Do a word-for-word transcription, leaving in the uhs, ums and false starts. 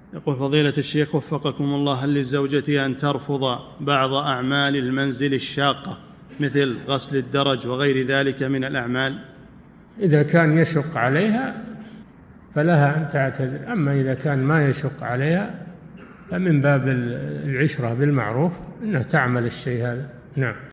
يقول فضيلة الشيخ وفقكم الله، هل للزوجة أن ترفض بعض أعمال المنزل الشاقة مثل غسل الدرج وغير ذلك من الأعمال؟ إذا كان يشق عليها فلها أن تعتذر، أما إذا كان ما يشق عليها فمن باب العشرة بالمعروف أنها تعمل الشيء هذا. نعم.